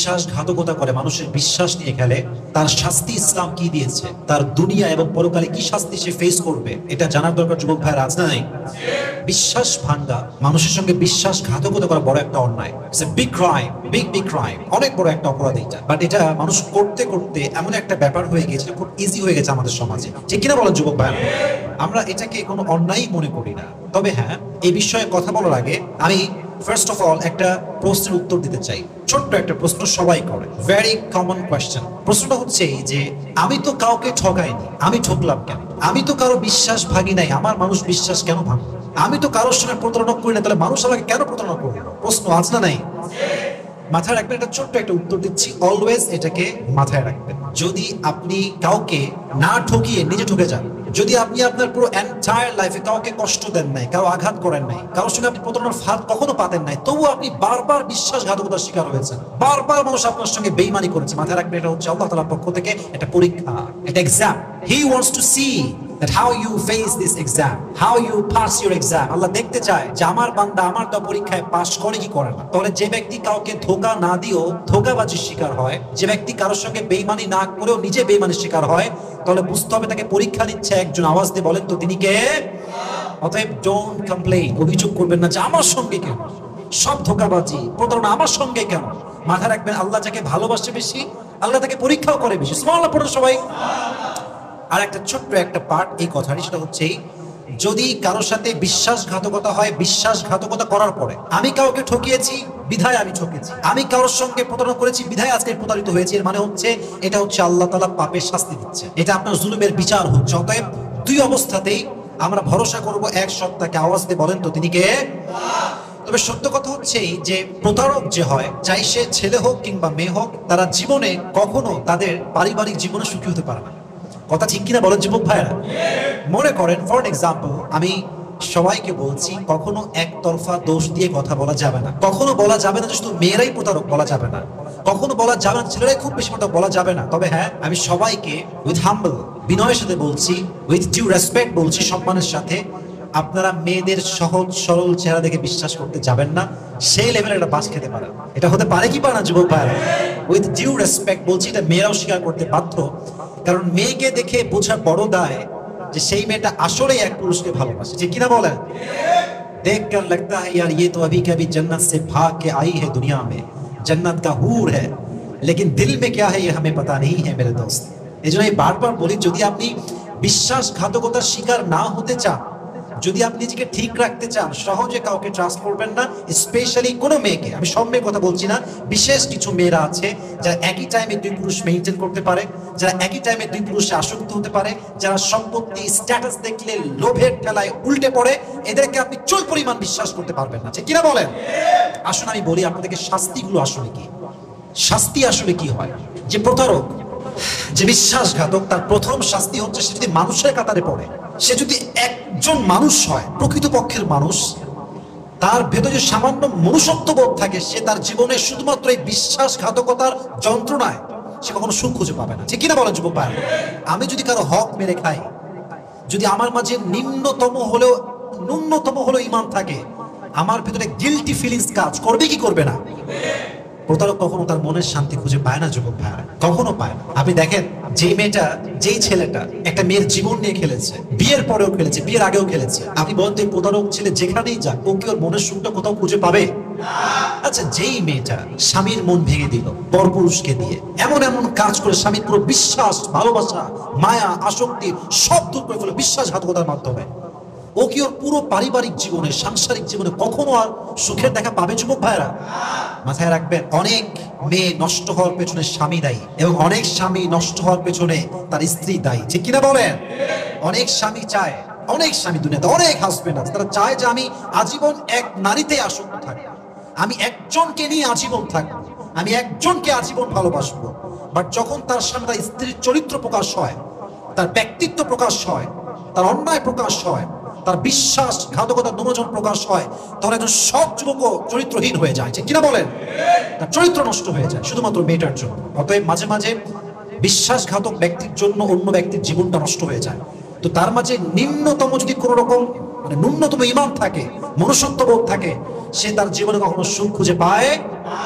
বিশ্বাসঘাতকতা করে, মানুষের বিশ্বাস নিয়ে খেলে, তার শাস্তি ইসলাম কি দিয়েছে, তার দুনিয়া এবং পরকালে কি শাস্তি সে ফেস করবে, এটা জানার দরকার যুবক ভাইয়ের আছে না নাই? বিশ্বাস ভাঙ্গা, মানুষের সঙ্গে বিশ্বাসঘাতকতা করা বড় একটা অন্যায়। It's a big crime, big crime, অনেক বড় একটা অপরাধ এটা। বাট এটা মানুষ করতে করতে এমন একটা ব্যাপার হয়ে গেছে, খুব ইজি হয়ে গেছে আমাদের সমাজে। ঠিক কিনা বলেন যুবক ভাই? আমরা এটাকে কোনো অন্যায় মনে করি না। তবে হ্যাঁ, এই বিষয়ে কথা বলার আগে আমি ফার্স্ট অফ অল একটা প্রশ্নের উত্তর দিতে চাই। ছোট্ট একটা প্রশ্ন সবাই করে, ভেরি কমন কোয়েশ্চেন। প্রশ্নটা হচ্ছে এই যে, আমি তো কাউকে ঠকাইনি, আমি ঠকলাম কেন? আমি তো কারো বিশ্বাস ভাঙি নাই, আমার মানুষ বিশ্বাস কেন ভাঙলো? আমি তো কারোর সঙ্গে প্রতারণা করি না, তাহলে মানুষ আমাকে কেন প্রতারণা করলো? প্রশ্ন আছে না নাই? মাথায় রাখবেন, একটা ছোট্ট একটা উত্তর দিচ্ছি, অলওয়েজ এটাকে মাথায় রাখবেন। যদি আপনি কাউকে না ঠকিয়ে নিজে ঠকে যান, যদি আপনি আপনার পুরো এন্টায়ার লাইফে কাউকে কষ্ট দেন নাই, কারো আঘাত করেন নাই, কারোর সঙ্গে আপনি প্রতারণার ফাঁদ কখনো পাতেন নাই, তবু আপনি বারবার বিশ্বাসঘাতকতার শিকার হয়েছেন, বারবার মানুষ আপনার সঙ্গে বেইমানি করেছে, মাথায় রাখবেন এটা হচ্ছে আল্লাহ তাআলার পক্ষ থেকে একটা পরীক্ষা, একটা exam. He wants to see that how you face this exam, how you pass your exam. আল্লাহ দেখতে চায় যে আমার বান্দা আমার তো পরীক্ষায় পাস করে কি করে না। তাহলে যে ব্যক্তি কাউকে ধোঁকা না দিয়েও ধোঁকাবাজির শিকার হয়, যে ব্যক্তি কারোর সঙ্গে বেইমানি না করেও নিজে বেইমানির শিকার হয়, তাহলে বুঝতে হবে তাকে পরীক্ষা নিচ্ছে একজন। আওয়াজ দিয়ে বলেন তো তিনি কে? অতএব ডোন্ট কমপ্লেইন, অভিযোগ করবেন না যে আমার সঙ্গে কেন সব ধোঁকাবাজি প্রতারণা, আমার সঙ্গে কেন। মাথায় রাখবেন, আল্লাহ যাকে ভালোবাসে বেশি, আল্লাহ তাকে পরীক্ষাও করে বেশি। সুবহানাল্লাহ পড়ুন সবাই। আর একটা ছোট্ট একটা পার্ট এই কথাটি, সেটা হচ্ছে যদি কারোর সাথে বিশ্বাসঘাতকতা হয়, বিশ্বাসঘাতকতা করার পরে আমি কাউকে ঠকিয়েছি বিধায় আমি ঠকেছি, আমি কারোর সঙ্গে প্রতারণা করেছি বিধায় আজকে প্রতারিত হয়েছি, এর মানে হচ্ছে এটা হচ্ছে আল্লাহ তাআলা পাপের শাস্তি দিচ্ছে, এটা আপনার জুলুমের বিচার হচ্ছে। অতএব দুই অবস্থাতেই আমরা ভরসা করব এক সত্তাকে। আওয়াজ দিয়ে বলেন তো তিনি কে? তবে সত্য কথা হচ্ছে যে প্রতারক যে হয়, চাই সে ছেলে হোক কিংবা মেয়ে হোক, তারা জীবনে কখনো তাদের পারিবারিক জীবনে সুখী হতে পারে না। কথা ঠিক কিনা বলেন যুবক ভাইরা? মনে করেন ফর এক্সাম্পল, আমি সবাইকে বলছি কখনো একতরফা দোষ দিয়ে কথা বলা যাবে না, কখনো বলা যাবে না যে শুধু মেয়েরাই প্রতারক, বলা যাবে না, কখনো বলা যাবে না ছেলেরাই খুব বেশি প্রতারক, বলা যাবে না। তবে হ্যাঁ, আমি সবাইকে উইথ হাম্বল, বিনয়ের সাথে বলছি, উইথ ডিউ রেসপেক্ট বলছি, সম্মানের সাথে, আপনারা মেয়েদের সহজ সরল চেহারা দেখে বিশ্বাস করতে যাবেন না, সেই লেভেলের একটা বাস খেতে পারেন। এটা হতে পারে কি পারে না যুবক ভাইরা? উইথ ডিউ রেসপেক্ট বলছি, এটা মেয়েরাও স্বীকার করতে বাধ্য। কারণ মেয়েকে দেখে বোঝা বড় দায় যে সেই মেয়েটা আসলেই এক পুরুষকে ভালোবাসে। ঠিক কিনা বলেন? देखकर लगता है यार ये तो अभी कभी जन्नत से भाग के आई है दुनिया में, जन्नत का हूर है, लेकिन दिल में क्या है ये हमें पता नहीं है मेरे दोस्त। এজন্য বারবার বলি, যদি আপনি বিশ্বাসঘাতকতার শিকার না হতে চান, যদি আপনি নিজেকে ঠিক রাখতে চান, সহজে কাউকে ট্রাস্ট করবেন না, স্পেশালি কোনো মেয়েকে। আমি সব মেয়ের কথা বলছি না, বিশেষ কিছু মেয়েরা আছে যারা একই টাইমে দুই পুরুষ মেইনটেইন করতে পারে, যারা একই টাইমে দুই পুরুষে আসক্ত হতে পারে, যারা সম্পত্তি স্ট্যাটাস দেখলে লোভের ঠেলায় উল্টে পড়ে, এদেরকে আপনি চুল পরিমাণ বিশ্বাস করতে পারবেন না। ঠিক কিনা বলেন? আসুন আমি বলি আপনাদেরকে শাস্তিগুলো আসলে কি। শাস্তি আসলে কি হয়? যে প্রতারক, যে বিশ্বাসঘাতক, তার প্রথম শাস্তি হচ্ছে সে যদি মানুষের কাতারে পড়ে, সে যদি একজন মানুষ হয়, প্রকৃতপক্ষের মানুষ, তার ভেতরে সামান্য মনুষ্যত্ব বোধ থাকে, সে তার জীবনে শুধুমাত্র এই বিশ্বাসঘাতকতার যন্ত্রণায় সে কখনো সুখ খুঁজে পাবে না। ঠিক কিনা বলেন যুবক ভাই? আমি যদি কারো হক মেরে খাই, যদি আমার মাঝে ন্যূনতম হলেও ঈমান থাকে, আমার ভিতরে গিল্টি ফিলিংস কাজ করবে কি করবে না? প্রতারক কখনো তার মনের শান্তি খুঁজে পায় না যুবক ভাইরা, কখনো পায় না। আপনি দেখেন, যেই মেয়েটা, যেই ছেলেটা একটা মেয়ের জীবন নিয়ে খেলেছে, বিয়ের পরেও খেলেছে, বিয়ের আগেও খেলেছে, আপনি বলতে প্রতারক ছেলে যেখানেই যাক, ও কি ওর মনের সুখটা কোথাও খুঁজে পাবে? আচ্ছা, যেই মেয়েটা স্বামীর মন ভেঙে দিল পরপুরুষকে দিয়ে, এমন এমন কাজ করে স্বামীর পুরো বিশ্বাস, ভালোবাসা, মায়া, আসক্তি সব দূর করে ফেলে বিশ্বাসঘাতকতার মাধ্যমে, ও কি ওর পুরো পারিবারিক জীবনে, সাংসারিক জীবনে কখনো আর সুখের দেখা পাবে যুবক ভাইরা? মাথায় রাখবেন, অনেক মেয়ে নষ্ট হওয়ার পেছনে স্বামী দায়ী, এবং অনেক স্বামী নষ্ট হওয়ার পেছনে তার স্ত্রী দায়ী। ঠিক কিনা বলেন? অনেক স্বামী চায়, অনেক স্বামী দুনিয়াতে, অনেক হাজবেন্ড আছে, তারা চায় যে আমি আজীবন এক নারীতে আসক্ত থাকবো, আমি একজনকে নিয়ে আজীবন থাকবো, আমি একজনকে আজীবন ভালোবাসবো। বাট যখন তার সামনে তার স্ত্রীর চরিত্র প্রকাশ হয়, তার ব্যক্তিত্ব প্রকাশ হয়, তার অন্যায় প্রকাশ হয়, তার বিশ্বাসঘাতকতার নুমোচন প্রকাশ হয়, তখন একজন সব যুবক চরিত্রহীন হয়ে যায়। ঠিক কিনা বলেন? তার চরিত্র নষ্ট হয়ে যায় শুধুমাত্র মেয়েটার জন্য। অতএব মাঝে মাঝে বিশ্বাসঘাতক ব্যক্তির জন্য অন্য ব্যক্তির জীবনটা নষ্ট হয়ে যায়। তো তার মাঝে নিম্নতম যদি কোনো রকম ন্যূনতম ঈমান থাকে, মনুষ্যত্ববোধ থাকে, সে তার জীবনে কখনো সুখ খুঁজে পায়।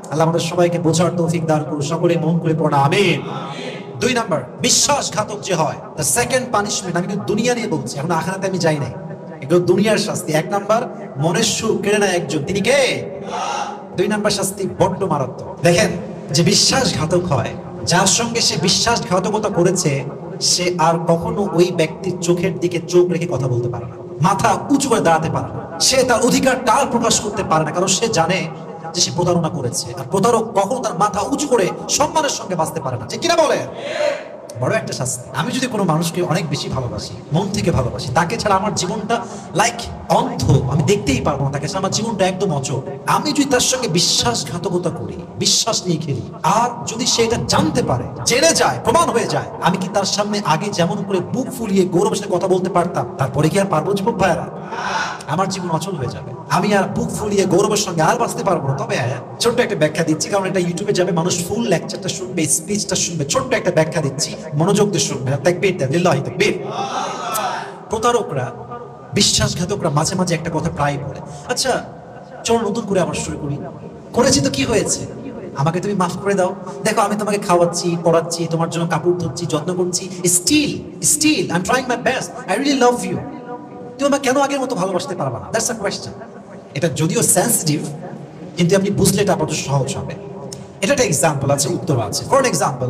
আল্লাহ আমাদের সবাইকে বোঝার তৌফিক দান করুন, সকলে মন করে পড়া আমিন। 2 নাম্বার, বিশ্বাসঘাতক যে হয়, দ্য সেকেন্ড পানিশমেন্ট, আমি কিন্তু দুনিয়া নিয়ে বলছি, এখন আখিরাতে আমি যাই নাই, এগুলো দুনিয়ার শাস্তি। 1 নাম্বার, মনের সুখ কেড়ে নেয় একজন, তিনি কে? 2 নাম্বার শাস্তি বড্ড মারাত্মক। দেখেন, যে বিশ্বাসঘাতক হয়, যার সঙ্গে সে বিশ্বাসঘাতকতা করেছে, সে আর কখনো ওই ব্যক্তির চোখের দিকে চোখ রেখে কথা বলতে পারে না, মাথা উঁচু করে দাঁড়াতে পারে না, সে তার অধিকার টাল প্রকাশ করতে পারে না, কারণ সে জানে যে সে প্রতারণা করেছে। আর প্রতারক কখনো তার মাথা উঁচু করে সম্মানের সঙ্গে বাঁচতে পারে না, ঠিক কিনা বলে? বড় একটা শাস্তি। আমি যদি কোনো মানুষকে অনেক বেশি ভালোবাসি, মন থেকে ভালোবাসি, তাকে ছাড়া আমার জীবনটা লাইক অন্ধ, আমি দেখতেই পারবো না, তাকে ছাড়া আমার জীবনটা একদম অচল। আমি যদি তার সঙ্গে বিশ্বাসঘাতকতা করি, বিশ্বাস নিয়ে খেলি, আর যদি সে এটা জানতে পারে, জেনে যায়, প্রমাণ হয়ে যায়, আমি কি তার সামনে আগে যেমন করে বুক ফুলিয়ে গৌরবের সাথে কথা বলতে পারতাম, তারপরে কি আর পারবো যুবক ভাইয়েরা? আমার জীবন অচল হয়ে যাবে, আমি আর বুক ফুলিয়ে গৌরবের সঙ্গে আর বাঁচতে পারবো না। তবে ছোট্ট একটা ব্যাখ্যা দিচ্ছি, কারণ এটা ইউটিউবে যাবে, মানুষ ফুল লেকচারটা শুনবে, স্পিচটা শুনবে, ছোট্ট একটা ব্যাখ্যা দিচ্ছি, মনোযোগ দিয়ে শুনবে। তাকবীর দেন, লিল্লাহি তাকবীর। প্রতারকরা, বিশ্বাসঘাতকরা মাঝে মাঝে একটা কথা প্রায় বলে, আচ্ছা চলো নতুন করে আবার শুরু করি, করেছি তো কি হয়েছে, আমাকে তুমি মাফ করে দাও, দেখো আমি তোমাকে খাওয়াচ্ছি, পড়াচ্ছি, তোমার জন্য কাপড় ধরছি, যত্ন করছি, still I am trying my best, I really love you, তুমি আমাকে কেন আগের মতো ভালোবাসতে পারবা না? That's a question. এটা যদিও সেন্সিটিভ, কিন্তু আপনি বুঝলে এটা আপনার সহজ হবে। এটা একটা এক্সাম্পল আছে, উত্তর আছে। ফর এক্সাম্পল,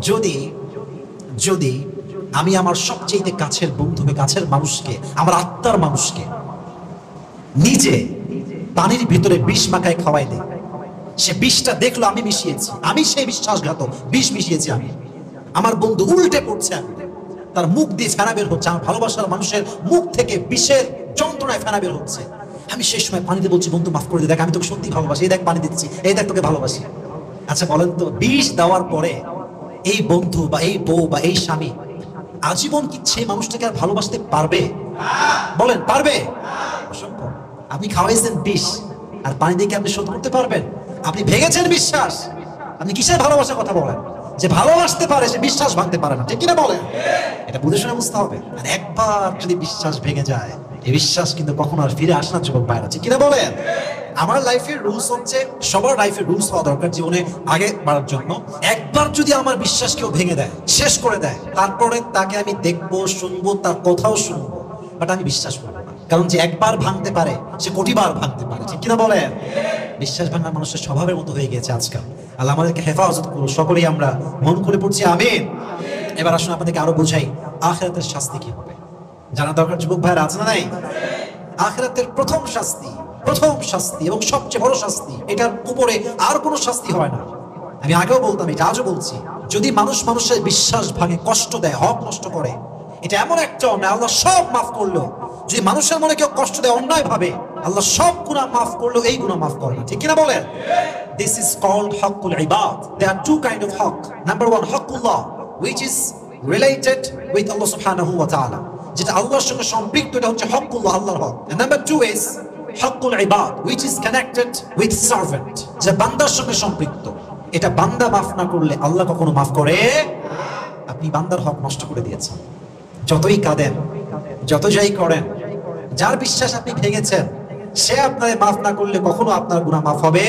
যদি আমি আমার সবচেয়ে কাছের বন্ধুকে, কাছের মানুষকে, আমার আত্মার মানুষকে নিজে পানির ভিতরে বিষ মাখায় খাওয়াই দেই, সে বিষটা দেখলো আমি মিশিয়েছি, আমি সেই বিশ্বাসঘাতক, বিষ মিশিয়েছি আমি, আমার বন্ধু উল্টে পড়ছে, আমি তার মুখ দিয়ে ফেনা বের হচ্ছে, আমার ভালোবাসার মানুষের মুখ থেকে বিষের যন্ত্রণায় ফেনা বের হচ্ছে, আমি সেই সময় পানিতে বলছি, বন্ধু মাফ করে দে, দেখ আমি তোকে সত্যি ভালোবাসি, এই দেখ পানি দিচ্ছি, এই দেখ তোকে ভালোবাসি। আচ্ছা বলেন তো, বিষ দেওয়ার পরে এই বন্ধু বা এই বউ বা এই স্বামী আজীবন কি সেই মানুষটাকে আর ভালোবাসতে পারবে? বলেন, পারবে? অসম্ভব। আপনি খাওয়াইছেন বিষ, আর পানি দিয়ে কি আপনি শোধ করতে পারবেন? আপনি ভেঙেছেন বিশ্বাস, আপনি কিসের ভালোবাসার কথা বলেন? যে ভালোবাসতে পারে সে বিশ্বাস ভাঙতে পারে না, ঠিক কিনা বলেন? এটা বুঝে শুনে বুঝতে হবে। আর একবার যদি বিশ্বাস ভেঙে যায়, এই বিশ্বাস কিন্তু কখনো আর ফিরে আসে না যুবক ভাইরা, ঠিক কিনা বলেন? আমার লাইফের রুলস হচ্ছে, সবার লাইফের রুলস হওয়া দরকার জীবনে আগে বাড়ার জন্য, একবার যদি আমার বিশ্বাস কেউ ভেঙে দেয়, শেষ করে দেয়, তারপরে তাকে আমি দেখবো, শুনবো, তার কথাও শুনবো, বাট আমি বিশ্বাস করবো না। কারণ যে একবার ভাঙতে পারে সে কোটিবার ভাঙতে পারে, ঠিক কিনা বলেন? বিশ্বাস ভাঙা মানুষের স্বভাবের মতো হয়ে গেছে আজকাল। আল্লাহ আমাদেরকে হেফাজত করুন, সকলেই আমরা মন খুলে পড়ছি আমিন। এবার আসুন আপনাদেরকে আরো বোঝাই আখিরাতের শাস্তি কি হবে। জানা দরকার যুবক ভাইরা, আছে না নাই? আখিরাতের প্রথম শাস্তি এবং সবচেয়ে বড় শাস্তি, এটার উপরে আর কোনো শাস্তি হয় না। আমি আগেও বলতাম, এটা আজও বলছি, যদি মানুষ মানুষের বিশ্বাস ভাঙে, কষ্ট দেয়, হক নষ্ট করে, এটা এমন একটা অন্যায়, আল্লাহ সব মাফ করলো। যদি মানুষের মনে কেউ কষ্ট দেয় অন্যায় ভাবে, আল্লাহ সব গুনাহ মাফ করলো, এই গুনাহ মাফ করে না, ঠিক কিনা বলেন? This is called haqqul ibad. There are two kind of haqq. Number one, haqqullah, which is related with Allah subhanahu wa ta'ala, যেটা আল্লাহর সঙ্গে সম্পৃক্ত, এটা হচ্ছে হাক্কুল্লাহ, আল্লাহর হক। And number two is হাক্কুল ইবাদ, which is connected with servant, যে বান্দার সঙ্গে সম্পৃক্ত। এটা বান্দা মাফ না করলে আল্লাহ কখনো মাফ করে? আপনি বান্দার হক নষ্ট করে দিয়েছেন, যতই কাঁদেন, যত যাই করেন, যার বিশ্বাস আপনি ভেঙেছেন, সে আপনার মাফ না করলে কখনো আপনার গুনাহ মাফ হবে?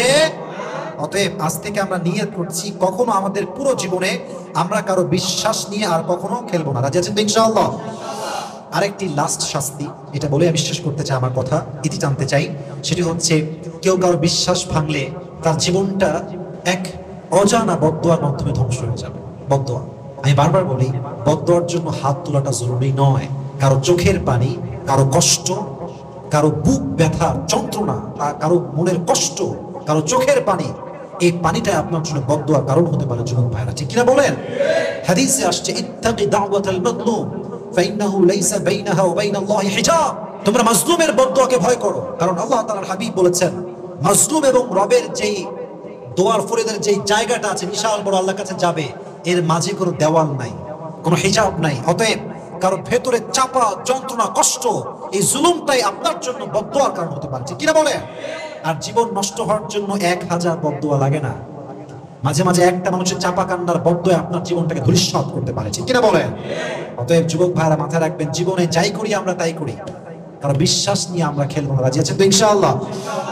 অতএব আজ থেকে আমরা নিয়ত করছি, কখনো আমাদের পুরো জীবনে আমরা কারো বিশ্বাস নিয়ে আর কখনো খেলবো না। রাজি আছেন তো ইনশাআল্লাহ? আরেকটি লাস্ট শাস্তি, এটা বলে আমি শেষ করতে চাই, আমার কথা ইতি টানতে চাই, সেটি হচ্ছে কেউ কারো বিশ্বাস ভাঙলে তার জীবনটা এক অজানা বদদোয়ার মাধ্যমে ধ্বংস হয়ে যাবে। বদদোয়া, আমি বারবার বলি, বদদোয়ার জন্য হাত তোলাটা জরুরি নয়। কারো চোখের পানি, কারো কষ্ট, কারো বুক ব্যথা যন্ত্রণা, কারো মনের কষ্ট, কারো চোখের পানি, এই পানিটা আপনার জন্য বদদোয়ার কারণ হতে পারে যুবক ভাইরা, ঠিক কিনা বলেন? হাদিসে আসছে, ইত্তাকি দাওয়াতাল মাযলুম ফাইন্নাহু লাইসা বাইনাহা ওয়া বাইনাল্লাহি হিজাব। তোমরা মাজলুমের বদদোয়াকে ভয় করো, কারণ আল্লাহ তাআলার হাবিব বলেছেন, মাজলুম এবং রবের যেই দোয়ার ফরিদের যেই জায়গাটা আছে, বিশাল বড়, আল্লাহর কাছে যাবে, এর মাঝে কোনো দেওয়াল নাই, কোনো হিজাব নাই। অতএব কারো ভেতরে চাপা যন্ত্রণা, কষ্ট, এই জুলুমটাই আপনার জন্য বদদোয়ার কারণ হতে পারে, ঠিক কিনা বলে? আর জীবন নষ্ট হওয়ার জন্য 1000 বদদোয়া লাগে না। মাঝে মাঝে একটা মানুষের চাপা কান্নার বদদোয়া আপনার জীবনটাকে ধূলিসাৎ করতে পারে, ঠিক কিনা বলেন? অতএব যুবক ভাইরা মাথায় রাখবেন, জীবনে যাই করি আমরা তাই করি, কারণ বিশ্বাস নিয়ে আমরা খেলবো না। রাজি আছেন তো ইনশাআল্লাহ?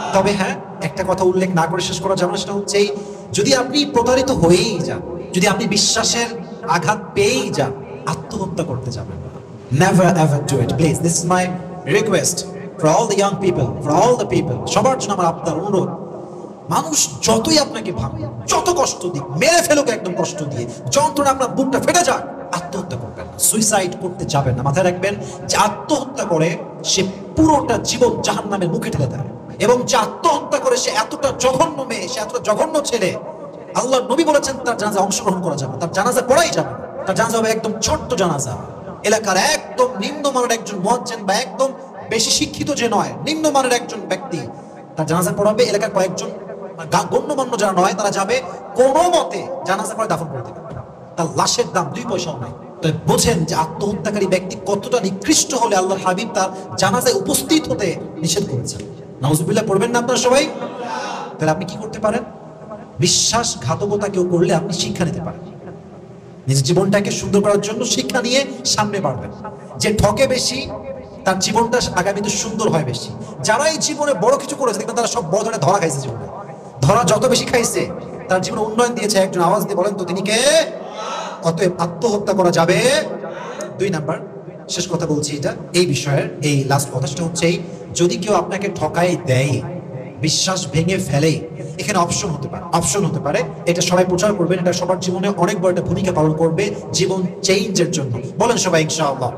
তবে হ্যাঁ, একটা কথা উল্লেখ না করে শেষ করা যাবে না, সেটা হচ্ছে যদি আপনি প্রতারিত হয়েই যান, যদি আপনি বিশ্বাসের আঘাত পেয়েই যান, আত্মহত্যা করতে যাবেন না। Never ever do it, please. This is my request for all the young people, for all the people. সবার জন্য আমার আপনার অনুরোধ, মানুষ যতই আপনাকে ভাঙুক, যত কষ্ট দিক, মেরে ফেলুক একদম কষ্ট দিয়ে, যন্ত্রণা আপনার বুকটা ফেটে যাক, আত্মহত্যা করবেন না, সুইসাইড করতে যাবেন না। মাথায় রাখবেন যে আত্মহত্যা করে সে পুরোটা জীবন জাহান্নামের মুখে ঠেলে দেয়, এবং যে আত্মহত্যা করে সে এতটা জঘন্য মেয়ে, সে এতটা জঘন্য ছেলে, আল্লাহ নবী বলেছেন তার জানাজা অংশগ্রহণ করা যাবে, তার জানাজা পড়াই যাবে। তার জানাজা হবে একদম ছোট্ট জানাজা, এলাকার একদম নিম্নমানের একজন মুয়াজ্জিন বা একদম বেশি শিক্ষিত যে নয়, নিম্নমানের একজন ব্যক্তি তার জানাজা পড়াবে। এলাকার কয়েকজন গণ্যমান্য যারা নয় তারা যাবে, কোনো মতে জানাজা করে দাফন করে দেবে। তার লাশের দাম 2 পয়সাও নাই। তো বোঝেন যে আত্মহত্যাকারী ব্যক্তি কতটা নিকৃষ্ট হলে আল্লাহর হাবিব তার জানাজায় উপস্থিত হতে নিষেধ করেছেন। নাউজুবিল্লাহ পড়বেন না আপনারা সবাই? তাহলে আপনি কি করতে পারেন? বিশ্বাসঘাতকতা কেউ করলে আপনি শিক্ষা নিতে পারেন, নিজের জীবনটাকে সুন্দর করার জন্য শিক্ষা নিয়ে সামনে বাড়বেন। যে ঠকে বেশি তার জীবনটা আগামীতে সুন্দর হয় বেশি। যারা এই জীবনে বড় কিছু করেছে দেখবেন তারা সব বড় ধরনের ধরা খাইছে জীবনে। ধরা যত বেশি খাইছে তার জীবনে উন্নয়ন দিয়েছে। একজন আওয়াজ দিয়ে বলেন তো তিনি কে? অতএব আত্মহত্যা করা যাবে। 2 নাম্বার, শেষ কথা বলছি এটা এই বিষয়ের, এই লাস্ট কথাটা হচ্ছে যদি কেউ আপনাকে ঠকাই দেয়, বিশ্বাস ভেঙে ফেলে, এখানে অপশন হতে পারে। এটা সবাই প্রচার করবেন, এটা সবার জীবনে অনেক বড় একটা ভূমিকা পালন করবে জীবন চেঞ্জের জন্য। বলেন সবাই ইনশাআল্লাহ।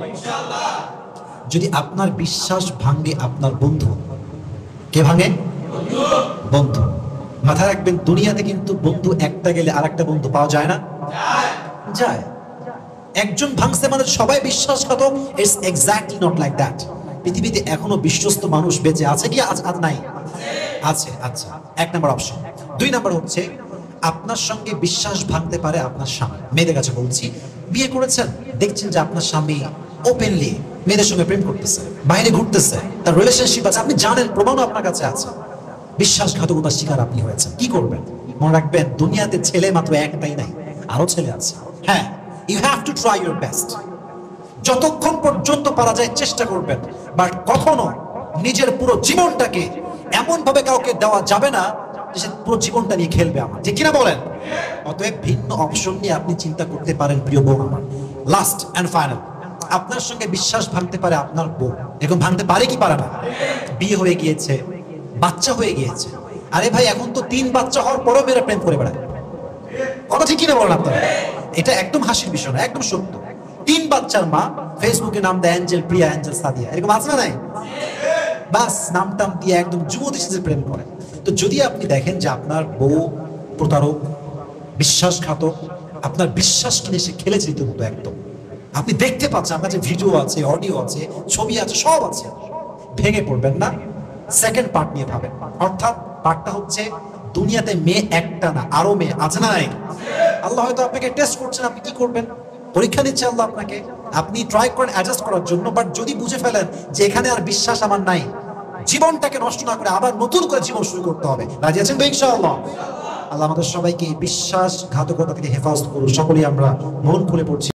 যদি আপনার বিশ্বাস ভাঙে আপনার বন্ধু, কে ভাঙে? বন্ধু। মাথায় রাখবেন দুনিয়াতে কিন্তু বন্ধু একটা গেলে আরেকটা বন্ধু পাওয়া যায় না? যায়। একজন ভাঙছে মানে সবাই বিশ্বাসঘাতক? It's exactly not like that. পৃথিবীতে এখনো বিশ্বস্ত মানুষ বেঁচে আছে কি? আজ নাই? আছে। আচ্ছা, 1 নাম্বার অপশন। 2 নাম্বার হচ্ছে আপনার সঙ্গে বিশ্বাস ভাঙতে পারে আপনার স্বামী। মেয়েদের কাছে বলছি, বিয়ে করেছেন, দেখছেন যে আপনার স্বামী ওপেনলি মেয়েদের সঙ্গে প্রেম করতেছে, বাইরে ঘুরতেছে, তার রিলেশনশিপ আছে, আপনি জানেন, প্রমাণও আপনার কাছে আছে। বিশ্বাসঘাতকতার শিকার আপনি হয়েছেন, কি করবেন? মনে রাখবেন দুনিয়াতে ছেলে মাত্র একটাই নাই, আরো ছেলে আছে। হ্যাঁ, you have to try your best. যতক্ষণ পর্যন্ত পারা যায় চেষ্টা করবেন, বাট কখনো নিজের পুরো জীবনটাকে এমন ভাবে কাউকে দেওয়া যাবে না যে সে পুরো জীবনটা নিয়ে খেলবে আমার, ঠিক কিনা বলেন? অতএব ভিন্ন অপশন নিয়ে আপনি চিন্তা করতে পারেন প্রিয় বউ আমার। লাস্ট এন্ড ফাইনাল, আপনার সঙ্গে বিশ্বাস ভাঙতে পারে আপনার বউ। এরকম ভাঙতে পারে কি পারে না? বিয়ে হয়ে গিয়েছে, বাচ্চা হয়ে গিয়েছে। আরে ভাই, এখন তো 3 বাচ্চা হওয়ার পরেও মেয়েরা প্রেম করে বেড়ায়। কথা ঠিক কিনা বলেন আপনারা? এটা একদম হাসির বিষয় না, একদম সত্য। 3 বাচ্চার মা, ফেসবুকে নাম দেয় অ্যাঞ্জেল, প্রিয়া অ্যাঞ্জেল সাদিয়া, এরকম আছে না নাই? বাস নাম টাম দিয়ে একদম যুবতী সেজে প্রেম করে। তো যদি আপনি দেখেন যে আপনার বউ প্রতারক, বিশ্বাসঘাতক, আপনার বিশ্বাস কিনে সে খেলেছে রীতিমতো একদম, আপনি দেখতে পাচ্ছেন, আপনার যে ভিডিও আছে, অডিও আছে, ছবি আছে, সব আছে, ভেঙে পড়বেন না। সেকেন্ড পার্ট নিয়ে ভাবেন। অর্থাৎ পার্টটা হচ্ছে দুনিয়াতে মেয়ে একটা না, আরো মেয়ে আছে না নাই? আল্লাহ হয়তো আপনাকে টেস্ট করছেন, আপনি কি করবেন? পরীক্ষা নিচ্ছে আল্লাহ আপনাকে। আপনি ট্রাই করেন অ্যাডজাস্ট করার জন্য, বাট যদি বুঝে ফেলেন যে এখানে আর বিশ্বাস আমার নাই, জীবনটাকে নষ্ট না করে আবার নতুন করে জীবন শুরু করতে হবে, রাজি আছেন তো ইনশাআল্লাহ? আল্লাহ আমাদের সবাইকে বিশ্বাসঘাতকতা থেকে হেফাজত করুন। সকলেই আমরা মন খুলে পড়ছি।